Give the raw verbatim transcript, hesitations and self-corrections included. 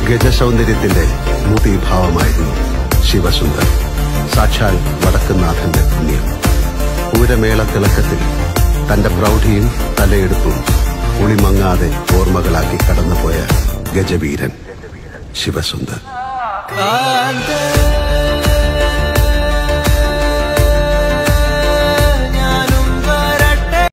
ഗജസൗന്ദര്യത്തിന്റെ മൂർത്തിഭാവമായിരുന്നു ശിവസുന്ദർ. സാക്ഷാൽ വടക്കുന്നാഥന്റെ പുണ്യം. പൂരമേള തിളക്കത്തിൽ തന്റെ പ്രൗഢിയും തലയെടുപ്പും ഉളിമങ്ങാതെ ഓർമ്മകളാക്കി കടന്നുപോയ ഗജവീരൻ ശിവസുന്ദർ.